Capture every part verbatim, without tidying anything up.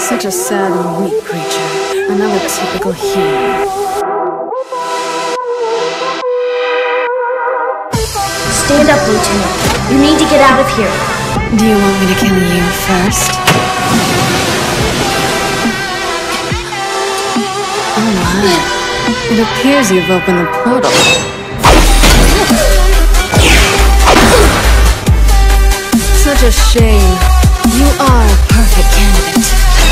Such a sad and weak creature. Another typical human. Stand up, Lieutenant. You need to get out of here. Do you want me to kill you first? Oh my. It appears you've opened the portal. Such a shame. You are a perfect candidate.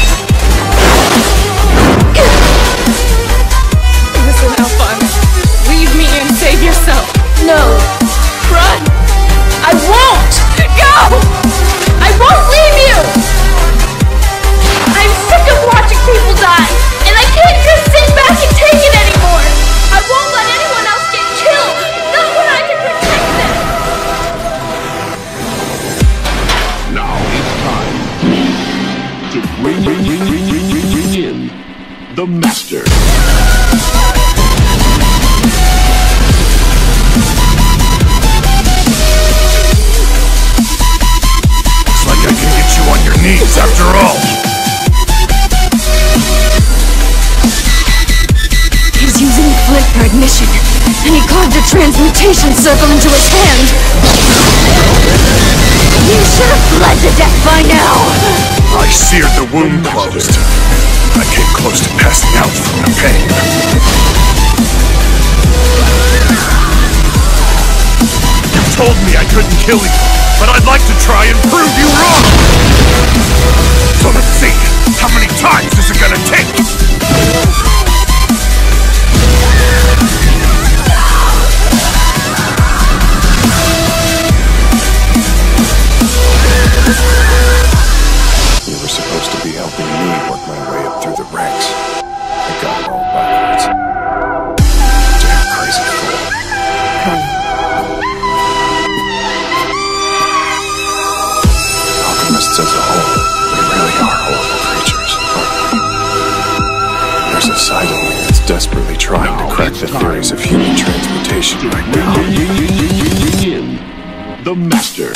Listen, have fun. Leave me and save yourself. No. Run! I won't! Go! I won't leave you! I'm sick of watching people die, and I can't just sit back and take it anymore. I won't let anyone else get killed, not when I can protect them. Now it's time to bring, bring, bring, bring, bring, bring, bring in the Master. On your knees, after all. He's using flint for ignition, and he carved a transmutation circle into his hand. You should have bled to death by now. I seared the wound closed. I came close to passing out from the pain. You told me I couldn't kill you, but I'd like to try and prove you wrong! So let's see, how many times is it gonna take? You were supposed to be helping me work my way up through the ranks. I got it all backwards. Damn crazy fool. Alchemists as a whole, we really are horrible creatures. There's a side of me that's desperately trying to crack the theories of human transmutation right now. The Master.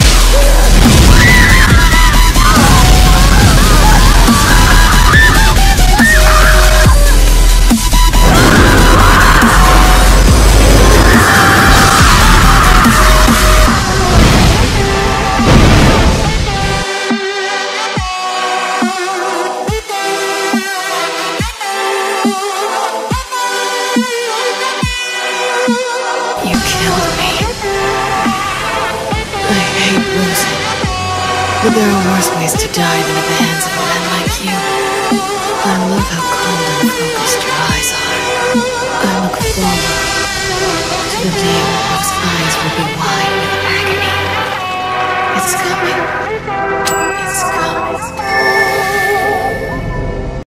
You killed me. I hate losing. But there are worse ways to die than at the hands of a man like you. I love how cold and focused your eyes are. I look forward to the day when those eyes will be wide with agony. It's coming. It's coming.